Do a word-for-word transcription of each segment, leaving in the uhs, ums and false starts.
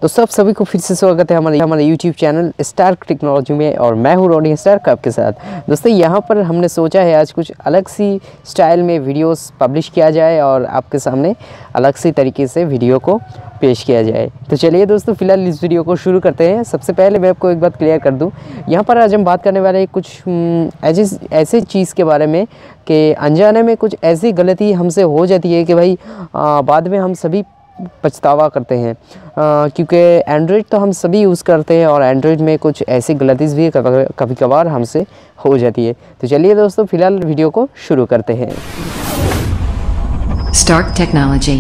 तो सब सभी को फिर से स्वागत है हमारे हमारे यूट्यूब चैनल स्टार्क टेक्नोलॉजी में, और मैं हूँ रोनी स्टार्क आपके साथ। दोस्तों यहाँ पर हमने सोचा है आज कुछ अलग सी स्टाइल में वीडियोस पब्लिश किया जाए और आपके सामने अलग सी तरीके से वीडियो को पेश किया जाए। तो चलिए दोस्तों फिलहाल इस वीडियो को शुरू करते हैं। सबसे पहले मैं आपको एक बात क्लियर कर दूं, यहाँ पर आज हम बात करने वाले कुछ ऐसे ऐसे चीज़ के बारे में कि अनजाने में कुछ ऐसी गलती हमसे हो जाती है कि भाई आ, बाद में हम सभी पछतावा करते हैं, क्योंकि एंड्रॉयड तो हम सभी यूज़ करते हैं और एंड्रॉयड में कुछ ऐसी गलतीज भी कभी कभार हमसे हो जाती है। तो चलिए दोस्तों फिलहाल वीडियो को शुरू करते हैं। Stark Technology।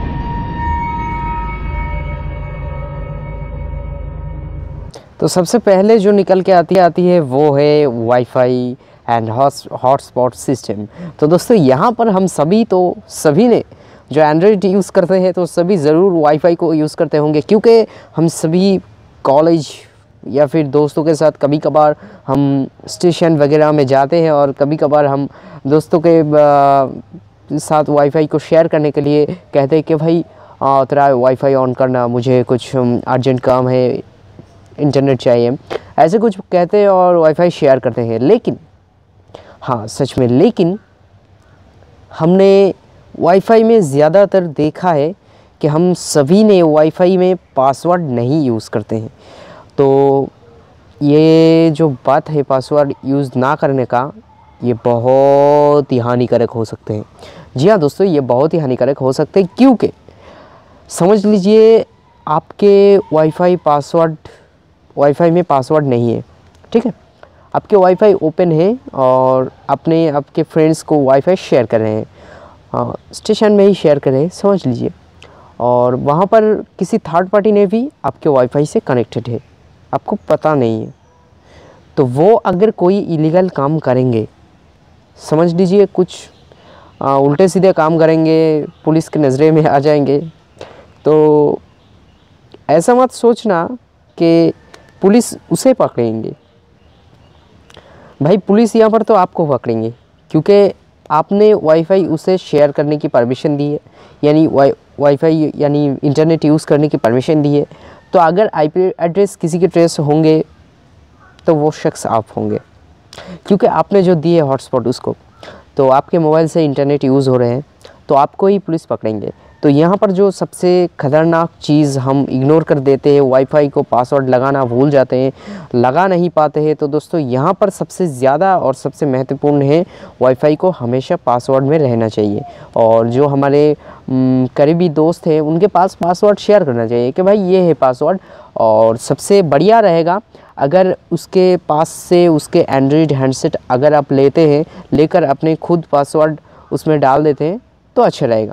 तो सबसे पहले जो निकल के आती आती है वो है वाईफाई एंड हॉटस्पॉट सिस्टम। तो दोस्तों यहाँ पर हम सभी तो सभी ने जो एंड्रॉयड यूज़ करते हैं तो सभी ज़रूर वाईफाई को यूज़ करते होंगे, क्योंकि हम सभी कॉलेज या फिर दोस्तों के साथ कभी कभार हम स्टेशन वगैरह में जाते हैं और कभी कभार हम दोस्तों के साथ वाईफाई को शेयर करने के लिए कहते हैं कि भाई तेरा वाईफाई ऑन करना, मुझे कुछ अर्जेंट काम है, इंटरनेट चाहिए, ऐसे कुछ कहते हैं और वाईफाई शेयर करते हैं। लेकिन हाँ सच में, लेकिन हमने वाईफाई में ज़्यादातर देखा है कि हम सभी ने वाईफाई में पासवर्ड नहीं यूज़ करते हैं। तो ये जो बात है पासवर्ड यूज़ ना करने का, ये बहुत ही हानिकारक हो सकते हैं। जी हाँ दोस्तों, ये बहुत ही हानिकारक हो सकते हैं, क्योंकि समझ लीजिए आपके वाईफाई पासवर्ड वाईफाई में पासवर्ड नहीं है, ठीक है, आपके वाईफाई ओपन है और अपने आपके फ्रेंड्स को वाईफाई शेयर कर रहे हैं, हाँ स्टेशन में ही शेयर करें समझ लीजिए, और वहाँ पर किसी थर्ड पार्टी ने भी आपके वाईफाई से कनेक्टेड है, आपको पता नहीं है। तो वो अगर कोई इलीगल काम करेंगे, समझ लीजिए कुछ आ, उल्टे सीधे काम करेंगे, पुलिस के नज़रे में आ जाएंगे, तो ऐसा मत सोचना कि पुलिस उसे पकड़ेंगे। भाई पुलिस यहाँ पर तो आपको पकड़ेंगे, क्योंकि आपने वाईफाई उसे शेयर करने की परमिशन दी है, यानी वाई वाईफाई यानी इंटरनेट यूज़ करने की परमिशन दी है। तो अगर आईपी एड्रेस किसी के ट्रेस होंगे तो वो शख्स आप होंगे, क्योंकि आपने जो दिए हॉटस्पॉट उसको, तो आपके मोबाइल से इंटरनेट यूज़ हो रहे हैं, तो आपको ही पुलिस पकड़ेंगे। तो यहाँ पर जो सबसे ख़तरनाक चीज़ हम इग्नोर कर देते हैं, वाईफाई को पासवर्ड लगाना भूल जाते हैं, लगा नहीं पाते हैं। तो दोस्तों यहाँ पर सबसे ज़्यादा और सबसे महत्वपूर्ण है, वाईफाई को हमेशा पासवर्ड में रहना चाहिए, और जो हमारे करीबी दोस्त हैं उनके पास पासवर्ड शेयर करना चाहिए कि भाई ये है पासवर्ड। और सबसे बढ़िया रहेगा अगर उसके पास से उसके एंड्रॉयड हैंडसेट अगर आप लेते हैं, लेकर अपने खुद पासवर्ड उसमें डाल देते हैं तो अच्छा रहेगा।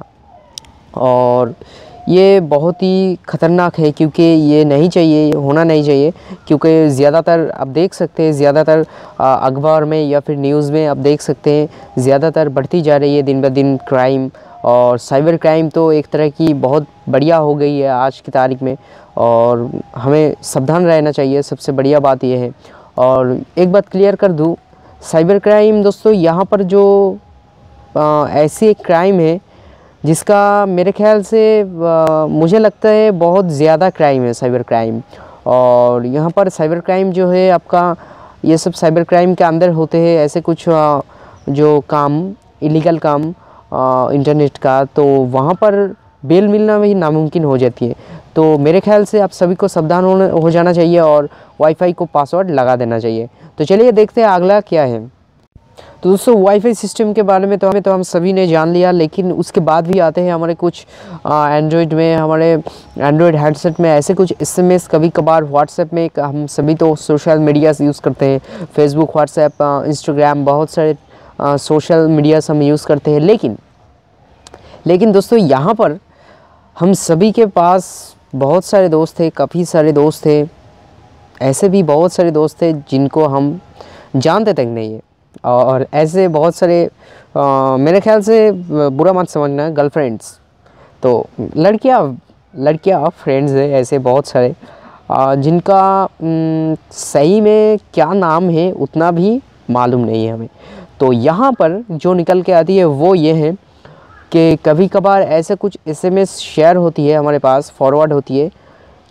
और ये बहुत ही ख़तरनाक है, क्योंकि ये नहीं चाहिए, होना नहीं चाहिए, क्योंकि ज़्यादातर आप देख सकते हैं, ज़्यादातर अखबार में या फिर न्यूज़ में आप देख सकते हैं, ज़्यादातर बढ़ती जा रही है दिन ब दिन क्राइम, और साइबर क्राइम तो एक तरह की बहुत बढ़िया हो गई है आज की तारीख में, और हमें सावधान रहना चाहिए, सबसे बढ़िया बात यह है। और एक बात क्लियर कर दूँ, साइबर क्राइम दोस्तों यहाँ पर जो आ, ऐसी एक क्राइम है जिसका मेरे ख्याल से आ, मुझे लगता है बहुत ज़्यादा क्राइम है साइबर क्राइम। और यहाँ पर साइबर क्राइम जो है आपका, ये सब साइबर क्राइम के अंदर होते हैं ऐसे कुछ आ, जो काम इलीगल काम आ, इंटरनेट का, तो वहाँ पर बेल मिलना भी नामुमकिन हो जाती है। तो मेरे ख्याल से आप सभी को सावधान होना हो जाना चाहिए और वाईफाई को पासवर्ड लगा देना चाहिए। तो चलिए देखते हैं अगला क्या है। तो दोस्तों वाईफाई सिस्टम के बारे में तो हमें तो हम सभी ने जान लिया, लेकिन उसके बाद भी आते हैं हमारे कुछ एंड्रॉयड में, हमारे एंड्रॉयड हेडसेट में ऐसे कुछ एसएमएस, कभी कभार व्हाट्सएप में, हम सभी तो सोशल मीडिया से यूज़ करते हैं, फेसबुक, व्हाट्सएप, इंस्टाग्राम, बहुत सारे आ, सोशल मीडियास हम यूज़ करते हैं। लेकिन लेकिन दोस्तों यहाँ पर हम सभी के पास बहुत सारे दोस्त थे, काफ़ी सारे दोस्त थे, ऐसे भी बहुत सारे दोस्त थे जिनको हम जानते तक नहीं है, और ऐसे बहुत सारे आ, मेरे ख्याल से बुरा मत समझना गर्लफ्रेंड्स, तो लड़कियां लड़कियां फ्रेंड्स है ऐसे बहुत सारे, आ, जिनका न, सही में क्या नाम है उतना भी मालूम नहीं है हमें। तो यहाँ पर जो निकल के आती है वो ये है कि कभी कभार ऐसे कुछ एसएमएस शेयर होती है हमारे पास, फॉरवर्ड होती है,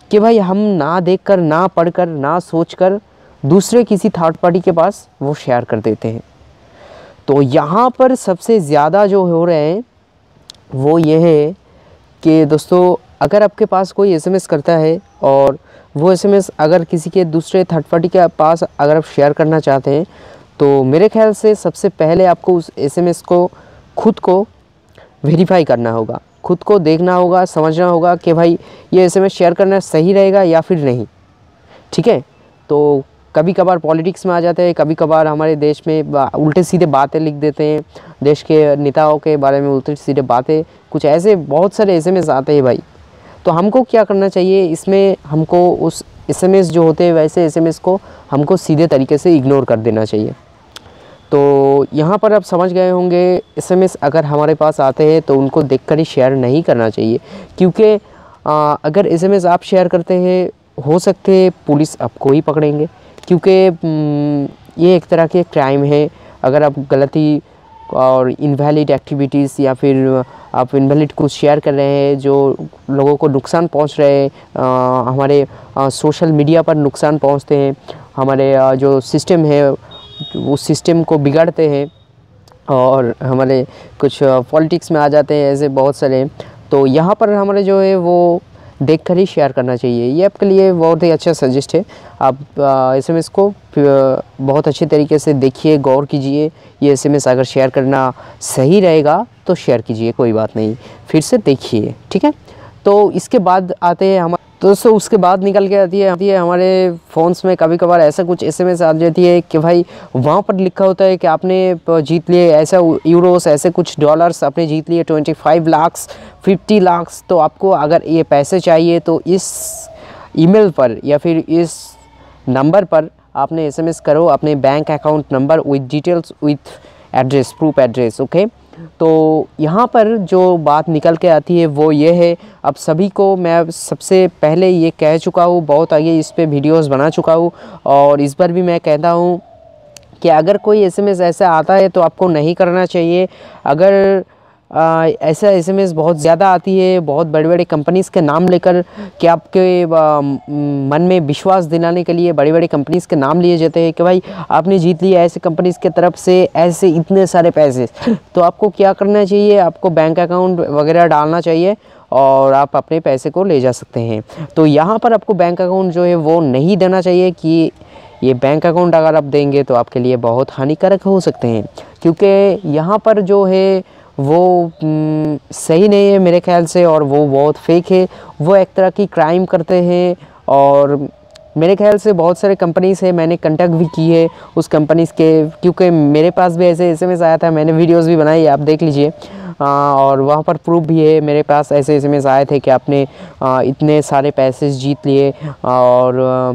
कि भाई हम ना देखकर, ना पढ़कर, ना सोचकर दूसरे किसी थर्ड पार्टी के पास वो शेयर कर देते हैं। तो यहाँ पर सबसे ज़्यादा जो हो रहे हैं वो ये है कि दोस्तों, अगर आपके पास कोई एसएमएस करता है और वो एसएमएस अगर किसी के दूसरे थर्ड पार्टी के पास अगर आप शेयर करना चाहते हैं, तो मेरे ख्याल से सबसे पहले आपको उस एसएमएस को खुद को वेरीफाई करना होगा, खुद को देखना होगा, समझना होगा कि भाई ये एसएमएस शेयर करना सही रहेगा या फिर नहीं। ठीक है, तो कभी कभार पॉलिटिक्स में आ जाते हैं, कभी कभार हमारे देश में उल्टे सीधे बातें लिख देते हैं, देश के नेताओं के बारे में उल्टे सीधे बातें, कुछ ऐसे बहुत सारे एसएमएस आते हैं भाई। तो हमको क्या करना चाहिए इसमें, हमको उस एसएमएस जो होते हैं वैसे एसएमएस को हमको सीधे तरीके से इग्नोर कर देना चाहिए। तो यहाँ पर आप समझ गए होंगे, एसएमएस अगर हमारे पास आते हैं तो उनको देखकर ही शेयर नहीं करना चाहिए, क्योंकि अगर एसएमएस आप शेयर करते हैं हो सकते है पुलिस आपको ही पकड़ेंगे, क्योंकि ये एक तरह के क्राइम है। अगर आप गलती और इनवैलिड एक्टिविटीज़ या फिर आप इनवैलिड कुछ शेयर कर रहे हैं जो लोगों को नुकसान पहुंच रहे हैं, हमारे आ, सोशल मीडिया पर नुकसान पहुंचते हैं, हमारे आ, जो सिस्टम है उस सिस्टम को बिगाड़ते हैं और हमारे कुछ पॉलिटिक्स में आ जाते हैं, ऐसे बहुत सारे। तो यहाँ पर हमारे जो है वो देखकर ही शेयर करना चाहिए। ये आपके लिए बहुत ही अच्छा सजेस्ट है। आप एसएमएस को बहुत अच्छे तरीके से देखिए, गौर कीजिए। ये एसएमएस अगर शेयर करना सही रहेगा तो शेयर कीजिए, कोई बात नहीं, फिर से देखिए। ठीक है, तो इसके बाद आते हैं हम तो दोस्तों, उसके बाद निकल के आती है आती है हमारे फ़ोन्स में कभी कभार ऐसा कुछ एसएमएस आ जाती है कि भाई वहाँ पर लिखा होता है कि आपने जीत लिए ऐसा यूरोस, ऐसे कुछ डॉलर्स आपने जीत लिए, twenty five lakhs, fifty lakhs. तो आपको अगर ये पैसे चाहिए तो इस ईमेल पर या फिर इस नंबर पर आपने एसएमएस करो अपने bank account number with details with address, proof address. Okay, तो यहाँ पर जो बात निकल के आती है वो ये है, अब सभी को मैं सबसे पहले ये कह चुका हूँ, बहुत आगे इस पे वीडियोस बना चुका हूँ, और इस बार भी मैं कहता हूँ कि अगर कोई एसएमएस ऐसा आता है तो आपको नहीं करना चाहिए। अगर आ, ऐसा एसएमएस बहुत ज़्यादा आती है, बहुत बड़े बड़े कंपनीज़ के नाम लेकर कि आपके आ, मन में विश्वास दिलाने के लिए बड़ी बड़ी कंपनीज़ के नाम लिए जाते हैं कि भाई आपने जीत लिया ऐसे कंपनीज़ के तरफ से ऐसे इतने सारे पैसे। तो आपको क्या करना चाहिए, आपको बैंक अकाउंट वगैरह डालना चाहिए और आप अपने पैसे को ले जा सकते हैं। तो यहाँ पर आपको बैंक अकाउंट जो है वो नहीं देना चाहिए, कि ये बैंक अकाउंट अगर आप देंगे तो आपके लिए बहुत हानिकारक हो सकते हैं, क्योंकि यहाँ पर जो है वो न, सही नहीं है मेरे ख्याल से, और वो बहुत फेक है। वो एक तरह की क्राइम करते हैं, और मेरे ख्याल से बहुत सारे कंपनीज़ है, मैंने कांटेक्ट भी की है उस कंपनीज़ के, क्योंकि मेरे पास भी ऐसे एसएमएस आया था, मैंने वीडियोस भी बनाई, आप देख लीजिए। और वहाँ पर प्रूफ भी है, मेरे पास ऐसे एसएमएस आए थे कि आपने आ, इतने सारे पैसे जीत लिए, और आ,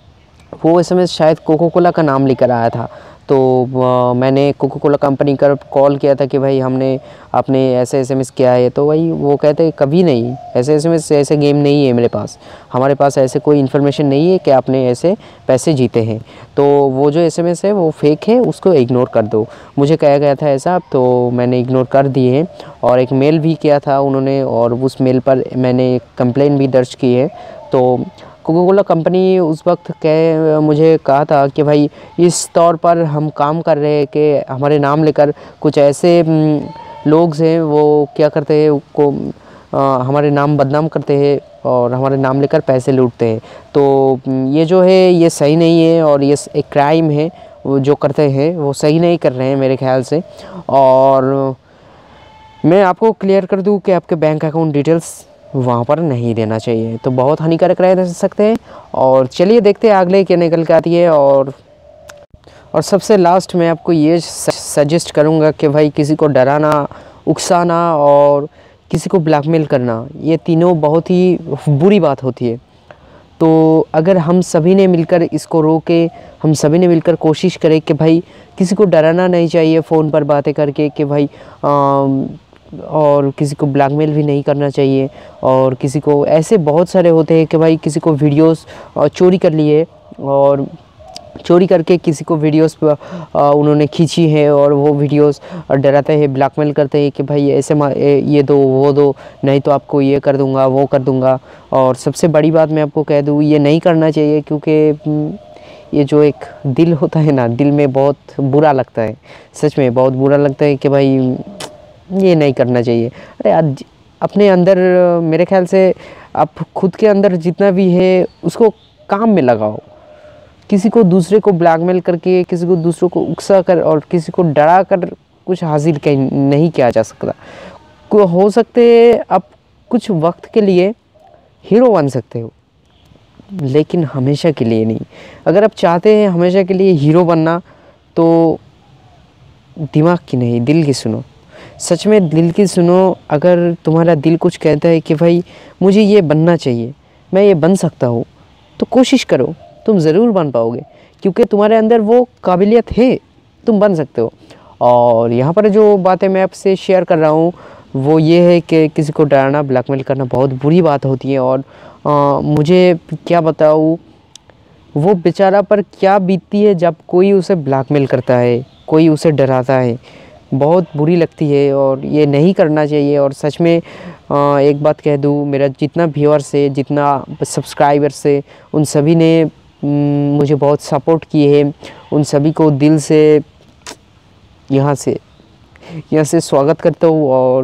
वो एसएमएस शायद कोको कोला का नाम लेकर आया था। तो आ, मैंने कोको कोला कंपनी का कॉल किया था कि भाई हमने आपने ऐसे एसएमएस किया है, तो भाई वो कहते हैं कभी नहीं, ऐसे एसएमएस ऐसे गेम नहीं है मेरे पास, हमारे पास ऐसे कोई इन्फॉर्मेशन नहीं है कि आपने ऐसे पैसे जीते हैं। तो वो जो एसएमएस है वो फेक है, उसको इग्नोर कर दो। मुझे कहा गया था ऐसा, तो मैंने इग्नोर कर दिए हैं, और एक मेल भी किया था उन्होंने, और उस मेल पर मैंने कंप्लेन भी दर्ज की है। तो कोको कोला कंपनी उस वक्त कह मुझे कहा था कि भाई इस तौर पर हम काम कर रहे हैं कि हमारे नाम लेकर कुछ ऐसे लोग हैं वो क्या करते हैं, को हमारे नाम बदनाम करते हैं और हमारे नाम लेकर पैसे लूटते हैं। तो ये जो है ये सही नहीं है, और ये एक क्राइम है, वो जो करते हैं वो सही नहीं कर रहे हैं मेरे ख्याल से। और मैं आपको क्लियर कर दूं कि आपके बैंक अकाउंट डिटेल्स वहाँ पर नहीं देना चाहिए, तो बहुत हानिकारक रह सकते हैं। और चलिए देखते हैं अगले क्या निकल के आती है। और और सबसे लास्ट में आपको ये सजेस्ट करूँगा कि भाई किसी को डराना, उकसाना और किसी को ब्लैकमेल करना, ये तीनों बहुत ही बुरी बात होती है। तो अगर हम सभी ने मिलकर इसको रोके, हम सभी ने मिलकर कोशिश करें कि भाई किसी को डराना नहीं चाहिए फ़ोन पर बातें करके कि भाई आ, और किसी को ब्लैकमेल भी नहीं करना चाहिए। और किसी को ऐसे बहुत सारे होते हैं कि भाई किसी को वीडियोस चोरी कर लिए और चोरी करके किसी को वीडियोस उन्होंने खींची है और वो वीडियोस डराते हैं, ब्लैकमेल करते हैं कि भाई ऐसे ये दो वो दो, नहीं तो आपको ये कर दूंगा वो कर दूंगा। और सबसे बड़ी बात मैं आपको कह दूँ, ये नहीं करना चाहिए, क्योंकि ये जो एक दिल होता है ना, दिल में बहुत बुरा लगता है, सच में बहुत बुरा लगता है कि भाई ये नहीं करना चाहिए। अरे आज अपने अंदर, मेरे ख्याल से आप खुद के अंदर जितना भी है उसको काम में लगाओ। किसी को दूसरे को ब्लैकमेल करके, किसी को दूसरों को उकसा कर और किसी को डरा कर कुछ हासिल नहीं किया जा सकता। को हो सकते आप कुछ वक्त के लिए हीरो बन सकते हो, लेकिन हमेशा के लिए नहीं। अगर आप चाहते हैं हमेशा के लिए हीरो बनना, तो दिमाग की नहीं, दिल की सुनो। सच में दिल की सुनो। अगर तुम्हारा दिल कुछ कहता है कि भाई मुझे ये बनना चाहिए, मैं ये बन सकता हूँ, तो कोशिश करो, तुम ज़रूर बन पाओगे, क्योंकि तुम्हारे अंदर वो काबिलियत है, तुम बन सकते हो। और यहाँ पर जो बातें मैं आपसे शेयर कर रहा हूँ वो ये है कि किसी को डराना, ब्लैकमेल करना बहुत बुरी बात होती है। और आ, मुझे क्या बताऊँ वो बेचारा पर क्या बीतती है जब कोई उसे ब्लैकमेल करता है, कोई उसे डराता है, बहुत बुरी लगती है और ये नहीं करना चाहिए। और सच में आ, एक बात कह दूँ, मेरा जितना व्यूअर्स है, जितना सब्सक्राइबर्स है, उन सभी ने मुझे बहुत सपोर्ट किए हैं। उन सभी को दिल से यहाँ से यहाँ से स्वागत करता हूँ। और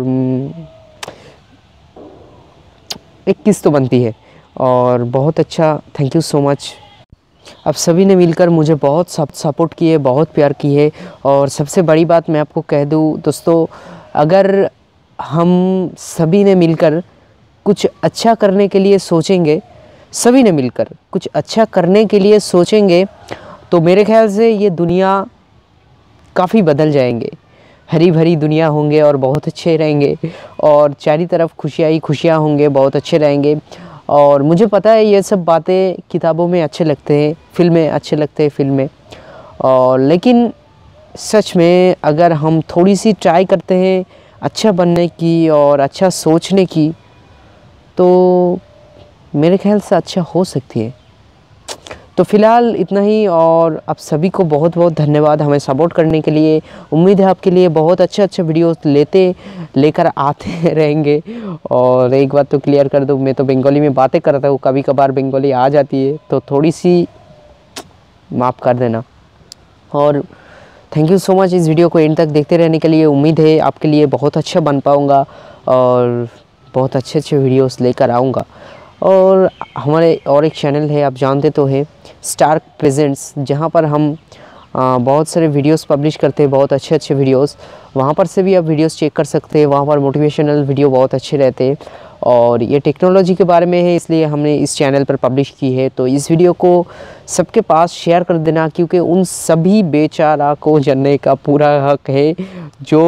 एक किस्त तो बनती है, और बहुत अच्छा, थैंक यू सो मच। आप सभी ने मिलकर मुझे बहुत सपोर्ट किए, बहुत प्यार किए। और सबसे बड़ी बात मैं आपको कह दूँ दोस्तों, अगर हम सभी ने मिलकर कुछ अच्छा करने के लिए सोचेंगे, सभी ने मिलकर कुछ अच्छा करने के लिए सोचेंगे, तो मेरे ख्याल से ये दुनिया काफ़ी बदल जाएंगे, हरी भरी दुनिया होंगे और बहुत अच्छे रहेंगे, और चारों तरफ खुशियाँ ही खुशियाँ होंगे, बहुत अच्छे रहेंगे। और मुझे पता है ये सब बातें किताबों में अच्छे लगते हैं, फिल्में अच्छे लगते हैं फिल्में, और लेकिन सच में अगर हम थोड़ी सी ट्राई करते हैं अच्छा बनने की और अच्छा सोचने की, तो मेरे ख्याल से अच्छा हो सकती है। तो फ़िलहाल इतना ही, और आप सभी को बहुत बहुत धन्यवाद हमें सपोर्ट करने के लिए। उम्मीद है आपके लिए बहुत अच्छे अच्छे वीडियोस लेते लेकर आते रहेंगे। और एक बात तो क्लियर कर दूँ, मैं तो बंगाली में बातें करता हूँ, कभी कभार बंगाली आ जाती है, तो थोड़ी सी माफ़ कर देना। और थैंक यू सो मच इस वीडियो को एंड तक देखते रहने के लिए। उम्मीद है आपके लिए बहुत अच्छा बन पाऊँगा और बहुत अच्छे अच्छे वीडियोस लेकर आऊँगा। और हमारे और एक चैनल है, आप जानते तो हैं, स्टार्क प्रेजेंट्स, जहाँ पर हम आ, बहुत सारे वीडियोस पब्लिश करते हैं, बहुत अच्छे अच्छे वीडियोस। वहाँ पर से भी आप वीडियोस चेक कर सकते हैं, वहाँ पर मोटिवेशनल वीडियो बहुत अच्छे रहते हैं। और ये टेक्नोलॉजी के बारे में है, इसलिए हमने इस चैनल पर पब्लिश की है। तो इस वीडियो को सबके पास शेयर कर देना, क्योंकि उन सभी बेचारा को जानने का पूरा हक है जो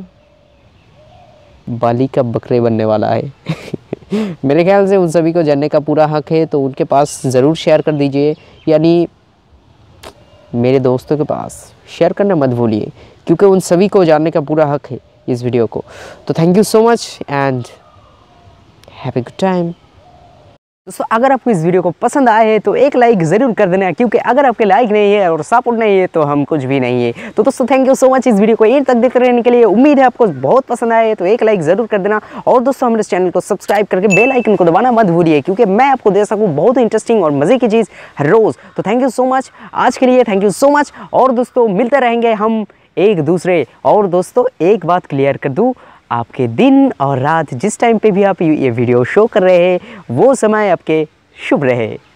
बाली का बकरे बनने वाला है। मेरे ख्याल से उन सभी को जानने का पूरा हक है, तो उनके पास ज़रूर शेयर कर दीजिए, यानी मेरे दोस्तों के पास शेयर करना मत भूलिए, क्योंकि उन सभी को जानने का पूरा हक है इस वीडियो को। तो thank you so much and have a good time. दोस्तों अगर आपको इस वीडियो को पसंद आए है तो एक लाइक ज़रूर कर देना, क्योंकि अगर आपके लाइक नहीं है और सपोर्ट नहीं है तो हम कुछ भी नहीं है। तो दोस्तों थैंक यू सो मच इस वीडियो को एंड तक देखते रहने के लिए। उम्मीद है आपको बहुत पसंद आए है, तो एक लाइक ज़रूर कर देना। और दोस्तों हमारे चैनल को सब्सक्राइब करके बेल आइकन को दबाना मत भूलिए, क्योंकि मैं आपको दे सकूँ बहुत इंटरेस्टिंग और मज़े की चीज़ हर रोज़। तो थैंक यू सो मच आज के लिए, थैंक यू सो मच। और दोस्तों मिलते रहेंगे हम एक दूसरे। और दोस्तों एक बात क्लियर कर दूँ, आपके दिन और रात जिस टाइम पे भी आप ये वीडियो शो कर रहे हैं, वो समय आपके शुभ रहे।